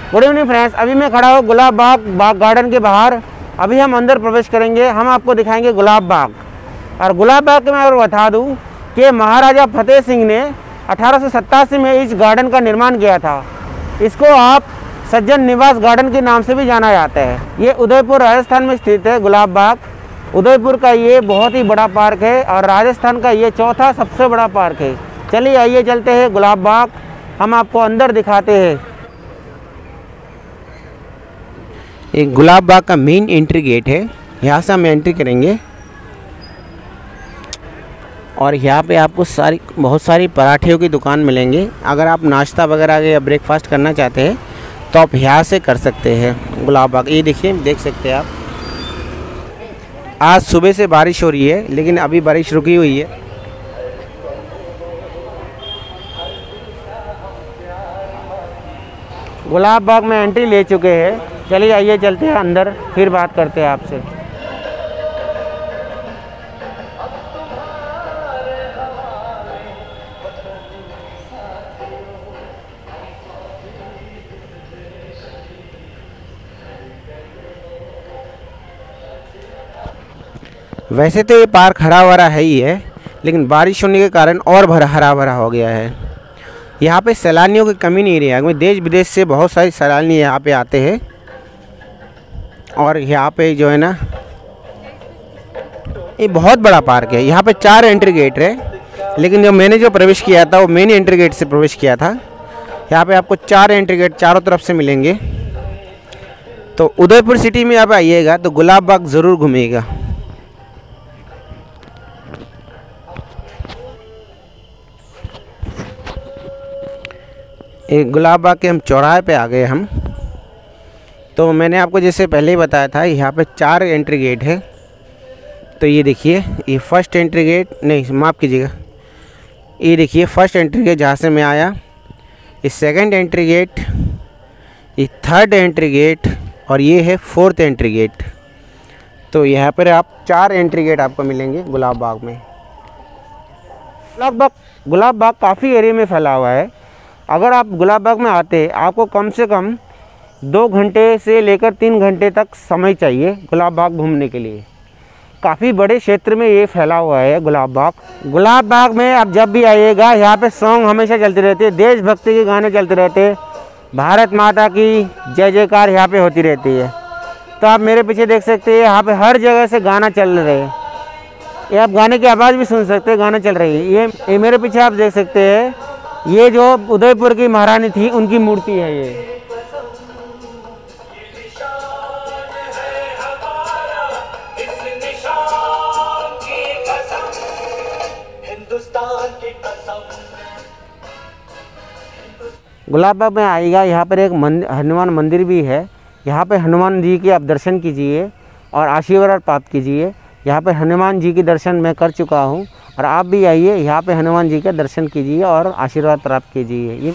Good evening friends, अभी मैं खड़ा हूँ गुलाब बाग गार्डन के बाहर। अभी हम अंदर प्रवेश करेंगे, हम आपको दिखाएंगे गुलाब बाग। और गुलाब बाग के मैं और बता दूँ कि महाराजा फतेह सिंह ने 1887 में इस गार्डन का निर्माण किया था। इसको आप सज्जन निवास गार्डन के नाम से भी जाना जाता है। ये उदयपुर राजस्थान में स्थित है गुलाब बाग। उदयपुर का ये बहुत ही बड़ा पार्क है और राजस्थान का ये चौथा सबसे बड़ा पार्क है। चलिए आइए चलते हैं गुलाब बाग, हम आपको अंदर दिखाते हैं। एक गुलाब बाग का मेन एंट्री गेट है, यहाँ से हम एंट्री करेंगे और यहाँ पे आपको बहुत सारी पराठियों की दुकान मिलेंगे। अगर आप नाश्ता वगैरह या ब्रेकफास्ट करना चाहते हैं तो आप यहाँ से कर सकते हैं गुलाब बाग। ये देखिए, देख सकते हैं आप, आज सुबह से बारिश हो रही है लेकिन अभी बारिश रुकी हुई है। गुलाब बाग में एंट्री ले चुके हैं। चलिए आइए चलते हैं अंदर, फिर बात करते हैं आपसे। वैसे तो ये पार्क हरा भरा है ही है, लेकिन बारिश होने के कारण और हरा भरा हो गया है। यहाँ पे सैलानियों की कमी नहीं रही है। देश विदेश से बहुत सारे सैलानी यहाँ पे आते हैं और यहाँ पे जो है ना, ये बहुत बड़ा पार्क है। यहाँ पे 4 एंट्री गेट है, लेकिन मैंने जो प्रवेश किया था वो मेन एंट्री गेट से प्रवेश किया था। यहाँ पे आपको 4 एंट्री गेट चारों तरफ से मिलेंगे। तो उदयपुर सिटी में आप आइएगा तो गुलाब बाग ज़रूर घूमिएगा। एक गुलाब बाग के हम चौराहे पे आ गए हम। तो मैंने आपको जैसे पहले ही बताया था, यहाँ पे 4 एंट्री गेट है। तो ये देखिए, ये फर्स्ट एंट्री गेट, नहीं माफ़ कीजिएगा, ये देखिए फर्स्ट एंट्री गेट जहाँ से मैं आया, ये सेकंड एंट्री गेट, ये थर्ड एंट्री गेट और ये है 4th एंट्री गेट। तो यहाँ पर आप 4 एंट्री गेट आपको मिलेंगे गुलाब बाग में। गुलाब बाग काफ़ी एरिया में फैला हुआ है। अगर आप गुलाब बाग में आते हैं, आपको कम से कम 2 घंटे से लेकर 3 घंटे तक समय चाहिए गुलाब बाग घूमने के लिए। काफ़ी बड़े क्षेत्र में ये फैला हुआ है गुलाब बाग। गुलाब बाग में आप जब भी आइएगा, यहाँ पे सॉन्ग हमेशा चलते रहते हैं, देशभक्ति के गाने चलते रहते हैं, भारत माता की जय जयकार यहाँ पे होती रहती है। तो आप मेरे पीछे देख सकते हैं, यहाँ पे हर जगह से गाना चल रहे हैं। ये आप गाने की आवाज़ भी सुन सकते हैं, गाना चल रही है। ये मेरे पीछे आप देख सकते हैं, ये जो उदयपुर की महारानी थी उनकी मूर्ति है ये। गुलाब बाग में आइएगा, यहाँ पर एक हनुमान मंदिर भी है। यहाँ पे हनुमान जी के आप दर्शन कीजिए और आशीर्वाद प्राप्त कीजिए। यहाँ पर हनुमान जी के दर्शन मैं कर चुका हूँ और आप भी आइए, यहाँ पे हनुमान जी का दर्शन कीजिए और आशीर्वाद प्राप्त कीजिए। ये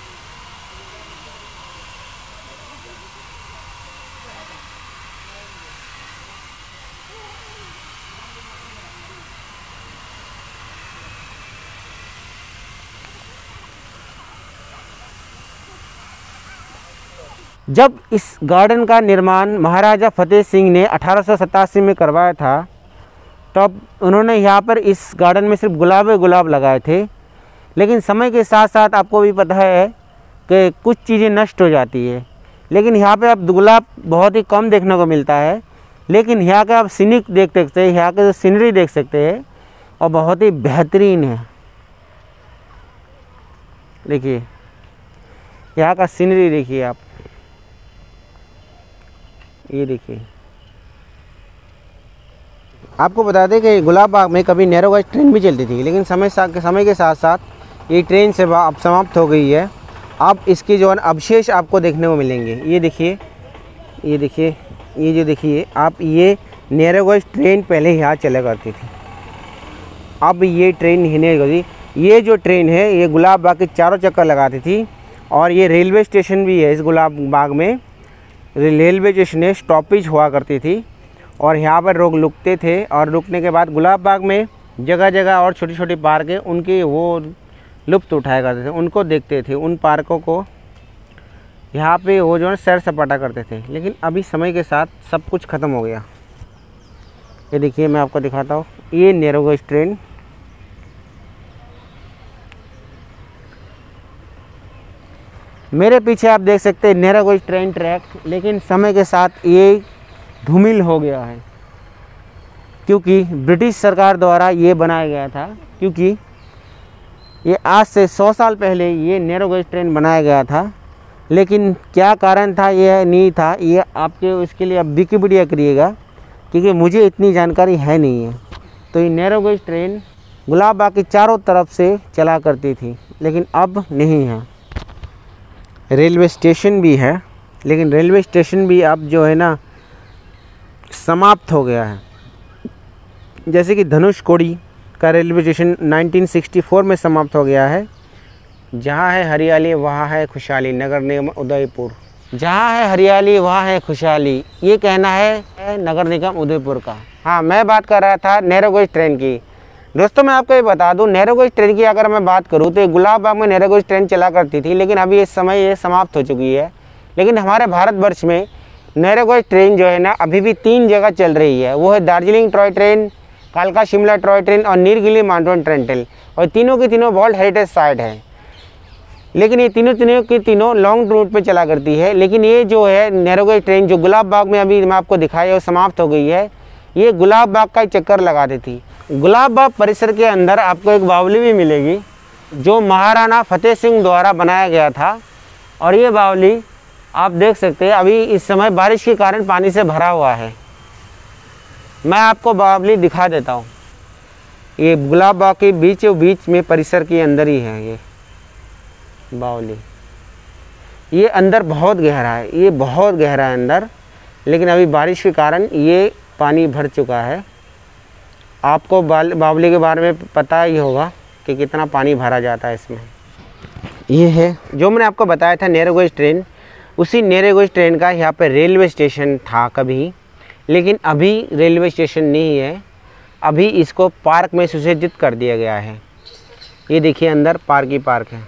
जब इस गार्डन का निर्माण महाराजा फतेह सिंह ने 1887 में करवाया था, तब उन्होंने यहाँ पर इस गार्डन में सिर्फ गुलाब लगाए थे। लेकिन समय के साथ साथ आपको भी पता है कि कुछ चीज़ें नष्ट हो जाती है। लेकिन यहाँ पे आप गुलाब बहुत ही कम देखने को मिलता है। लेकिन यहाँ का आप सीनिक देख सकते हैं, यहाँ के जो सीनरी देख सकते हैं और बहुत ही बेहतरीन है। देखिए यहाँ का सीनरी देखिए आप, ये देखिए। आपको बता दें कि गुलाब बाग में कभी नैरो गज ट्रेन भी चलती थी, लेकिन समय के साथ साथ ये ट्रेन सेवा अब समाप्त हो गई है। अब इसके जो अवशेष आपको देखने को मिलेंगे। ये देखिए, ये देखिए, ये जो देखिए आप, ये नैरो गज ट्रेन पहले यहाँ चला करती थी, अब ये ट्रेन नहीं होती। ये जो ट्रेन है ये गुलाब बाग के चारों चक्कर लगाती थी। और ये रेलवे स्टेशन भी है। इस गुलाब बाग में रेलवे स्टेशन स्टॉपेज हुआ करती थी और यहाँ पर लोग रुकते थे। और रुकने के बाद गुलाब बाग में जगह जगह और छोटी छोटी पार्क है, उनके वो लुत्फ़ उठाया करते थे, उनको देखते थे। उन पार्कों को यहाँ पे वो जो है सैर सपाटा करते थे, लेकिन अभी समय के साथ सब कुछ ख़त्म हो गया। ये देखिए मैं आपको दिखाता हूँ, ये नैरो गेज ट्रेन, मेरे पीछे आप देख सकते हैं नैरो गेज ट्रेन ट्रैक, लेकिन समय के साथ ये धूमिल हो गया है, क्योंकि ब्रिटिश सरकार द्वारा ये बनाया गया था। क्योंकि ये आज से 100 साल पहले ये नैरो गेज ट्रेन बनाया गया था, लेकिन क्या कारण था ये नहीं था, ये आपके उसके लिए आप विकिपीडिया करिएगा, क्योंकि मुझे इतनी जानकारी है नहीं है। तो ये narrow gauge train Gulab Bagh की चारों तरफ से चला करती थी, लेकिन अब नहीं है। रेलवे स्टेशन भी है, लेकिन रेलवे स्टेशन भी अब जो है ना समाप्त हो गया है। जैसे कि धनुषकोडी का रेलवे स्टेशन 1964 में समाप्त हो गया है। जहाँ है हरियाली वहाँ है खुशहाली, नगर निगम उदयपुर। जहाँ है हरियाली वहाँ है खुशहाली, ये कहना है नगर निगम उदयपुर का। हाँ, मैं बात कर रहा था नैरो गेज ट्रेन की। दोस्तों मैं आपको ये बता दूं, नैरो गेज ट्रेन की अगर मैं बात करूं तो गुलाब बाग में नैरो गेज ट्रेन चला करती थी, लेकिन अभी इस समय ये समाप्त हो चुकी है। लेकिन हमारे भारतवर्ष में नैरो गेज ट्रेन जो है ना अभी भी 3 जगह चल रही है। वो है दार्जिलिंग टॉय ट्रेन, कालका शिमला टॉय ट्रेन और नीलगिरी माउंटेन ट्रेन। और तीनों की तीनों वर्ल्ड हेरिटेज साइट है, लेकिन ये तीनों की तीनों लॉन्ग रूट पे चला करती है। लेकिन ये जो है नैरो गेज ट्रेन जो गुलाब बाग में अभी मैं आपको दिखाई, वो समाप्त हो गई है। ये गुलाब बाग का चक्कर लगाती थी। गुलाब बाग परिसर के अंदर आपको एक बावली भी मिलेगी, जो महाराणा फतेह सिंह द्वारा बनाया गया था। और ये बावली आप देख सकते हैं अभी इस समय बारिश के कारण पानी से भरा हुआ है। मैं आपको बावली दिखा देता हूँ। ये गुलाब बाग के बीचों बीच में परिसर के अंदर ही है ये बावली। ये अंदर बहुत गहरा है, ये बहुत गहरा है अंदर, लेकिन अभी बारिश के कारण ये पानी भर चुका है। आपको बावली के बारे में पता ही होगा कि कितना पानी भरा जाता है इसमें। ये है जो मैंने आपको बताया था नैरो गेज ट्रेन, उसी नैरो गेज ट्रेन का यहाँ पे रेलवे स्टेशन था कभी, लेकिन अभी रेलवे स्टेशन नहीं है। अभी इसको पार्क में सुसज्जित कर दिया गया है। ये देखिए अंदर पार्क ही पार्क है।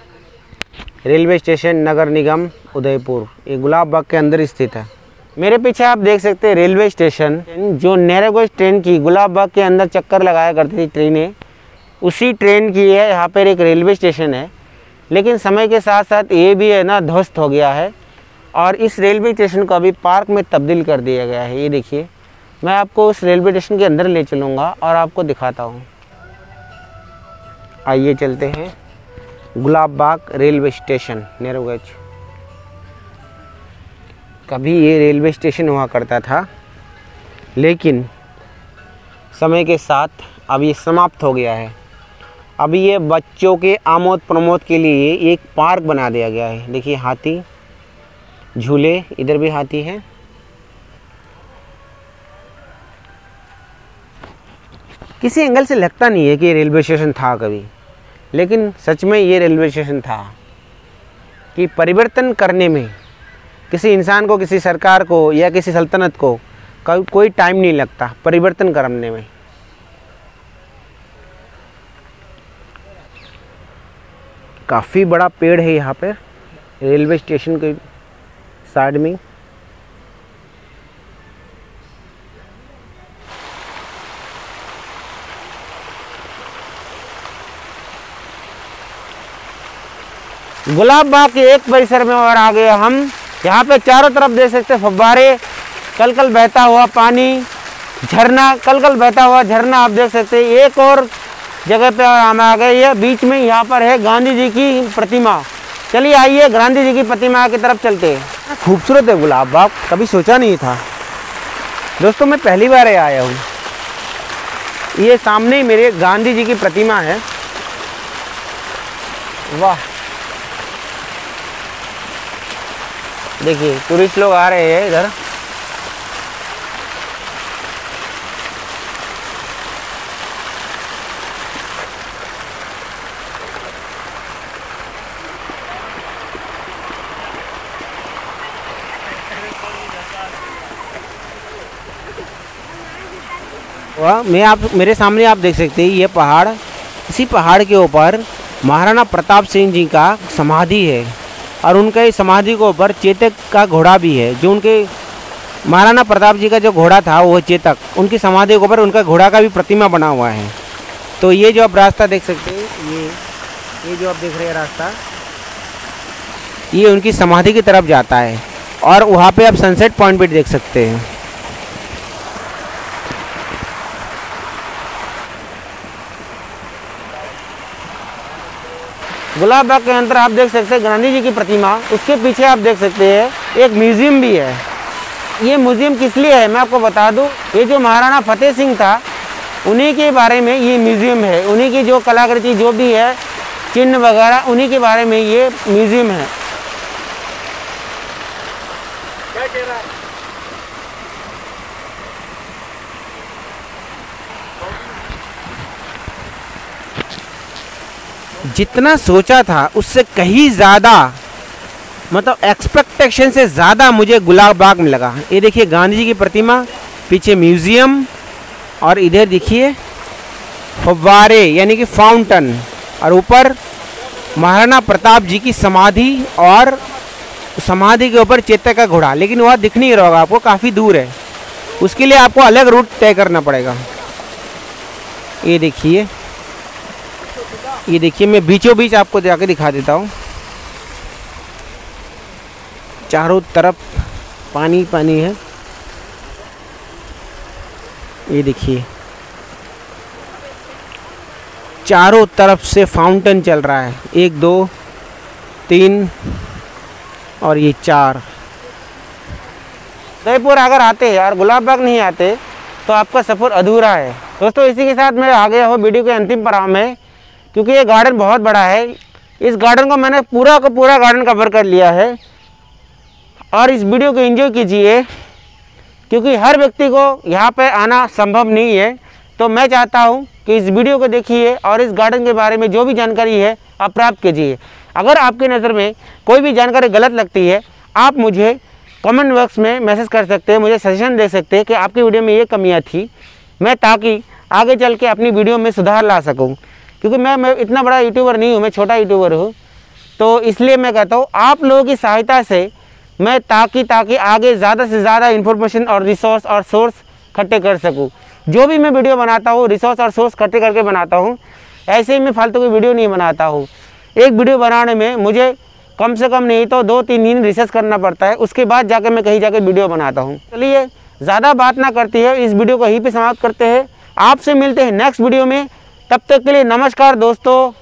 रेलवे स्टेशन नगर निगम उदयपुर, ये गुलाब बाग के अंदर स्थित है। मेरे पीछे आप देख सकते हैं रेलवे स्टेशन, जो नैरो गेज ट्रेन की गुलाब बाग के अंदर चक्कर लगाया करती थी ट्रेनें, उसी ट्रेन की है। यहाँ पर एक रेलवे स्टेशन है, लेकिन समय के साथ साथ ये भी है ना ध्वस्त हो गया है, और इस रेलवे स्टेशन को अभी पार्क में तब्दील कर दिया गया है। ये देखिए, मैं आपको उस रेलवे स्टेशन के अंदर ले चलूँगा और आपको दिखाता हूँ। आइए चलते हैं Gulab Bagh railway station narrow gauge. कभी ये रेलवे स्टेशन हुआ करता था, लेकिन समय के साथ अब ये समाप्त हो गया है। अभी ये बच्चों के आमोद प्रमोद के लिए एक पार्क बना दिया गया है। देखिए हाथी झूले, इधर भी हाथी है। किसी एंगल से लगता नहीं है कि ये रेलवे स्टेशन था कभी, लेकिन सच में ये रेलवे स्टेशन था। कि परिवर्तन करने में किसी इंसान को, किसी सरकार को या किसी सल्तनत को कोई टाइम नहीं लगता परिवर्तन करने में। काफ़ी बड़ा पेड़ है यहाँ पर रेलवे स्टेशन के साइड में। गुलाब बाग के एक परिसर में और आ गए हम। यहाँ पे चारों तरफ देख सकते हैं फव्वारे, कल कल बहता हुआ पानी, झरना, कल कल बहता हुआ झरना आप देख सकते हैं। एक और जगह पे हम आ गए हैं, बीच में यहाँ पर है गांधी जी की प्रतिमा। चलिए आइए गांधी जी की प्रतिमा की तरफ चलते हैं। खूबसूरत है गुलाब बाग, कभी सोचा नहीं था दोस्तों, मैं पहली बार आया हूँ। ये सामने ही मेरे गांधी जी की प्रतिमा है। वाह, देखिए टूरिस्ट लोग आ रहे हैं इधर। वाह, मेरे सामने आप देख सकते हैं ये पहाड़, इसी पहाड़ के ऊपर महाराणा प्रताप सिंह जी का समाधि है। और उनके समाधि के ऊपर चेतक का घोड़ा भी है। जो उनके महाराणा प्रताप जी का जो घोड़ा था वो चेतक, उनकी समाधि के ऊपर उनका घोड़ा का भी प्रतिमा बना हुआ है। तो ये जो आप रास्ता देख सकते हैं, ये जो आप देख रहे हैं रास्ता, ये उनकी समाधि की तरफ जाता है और वहाँ पे आप सनसेट पॉइंट भी देख सकते हैं। गुलाब बाग के अंदर आप देख सकते हैं गांधी जी की प्रतिमा, उसके पीछे आप देख सकते हैं एक म्यूजियम भी है। ये म्यूजियम किस लिए है मैं आपको बता दूं, ये जो महाराणा फतेह सिंह था उन्हीं के बारे में ये म्यूजियम है। उन्हीं की जो कलाकृति जो भी है, चिन्ह वगैरह, उन्हीं के बारे में ये म्यूजियम है। क्या कह रहा है? जितना सोचा था उससे कहीं ज़्यादा, मतलब एक्सपेक्टेशन से ज़्यादा मुझे गुलाब बाग में लगा। ये देखिए गांधी जी की प्रतिमा, पीछे म्यूज़ियम, और इधर देखिए फव्वारे यानी कि फाउंटेन, और ऊपर महाराणा प्रताप जी की समाधि, और समाधि के ऊपर चेतक का घोड़ा। लेकिन वह दिख नहीं रहा होगा आपको, काफ़ी दूर है, उसके लिए आपको अलग रूट तय करना पड़ेगा। ये देखिए, ये देखिए, मैं बीचों बीच आपको जाके दिखा देता हूँ। चारों तरफ पानी पानी है। ये देखिए चारों तरफ से फाउंटेन चल रहा है, 1 2 3 और ये 4। उदयपुर अगर आते और गुलाब बाग नहीं आते तो आपका सफ़र अधूरा है। दोस्तों इसी के साथ मैं आ गया हूँ वीडियो के अंतिम पड़ाव में, क्योंकि ये गार्डन बहुत बड़ा है। इस गार्डन को मैंने पूरा का पूरा गार्डन कवर कर लिया है, और इस वीडियो को एंजॉय कीजिए, क्योंकि हर व्यक्ति को यहाँ पे आना संभव नहीं है। तो मैं चाहता हूँ कि इस वीडियो को देखिए और इस गार्डन के बारे में जो भी जानकारी है आप प्राप्त कीजिए। अगर आपकी नज़र में कोई भी जानकारी गलत लगती है, आप मुझे कमेंट बॉक्स में मैसेज कर सकते हैं, मुझे सजेशन दे सकते हैं कि आपकी वीडियो में ये कमियाँ थी, मैं ताकि आगे चल के अपनी वीडियो में सुधार ला सकूँ। क्योंकि मैं इतना बड़ा यूट्यूबर नहीं हूँ, मैं छोटा यूट्यूबर हूँ। तो इसलिए मैं कहता हूँ आप लोगों की सहायता से मैं ताकि आगे ज़्यादा से ज़्यादा इन्फॉर्मेशन और रिसोर्स और सोर्स इकट्ठे कर सकूँ। जो भी मैं वीडियो बनाता हूँ रिसोर्स और सोर्स इकट्ठे करके बनाता हूँ, ऐसे ही मैं फालतू की वीडियो नहीं बनाता हूँ। एक वीडियो बनाने में मुझे कम से कम नहीं तो 2-3 दिन रिसर्च करना पड़ता है, उसके बाद जाकर मैं कहीं जाकर वीडियो बनाता हूँ। चलिए ज़्यादा बात ना करती है, इस वीडियो को यहीं पर समाप्त करते हैं। आपसे मिलते हैं नेक्स्ट वीडियो में, तब तक के लिए नमस्कार दोस्तों।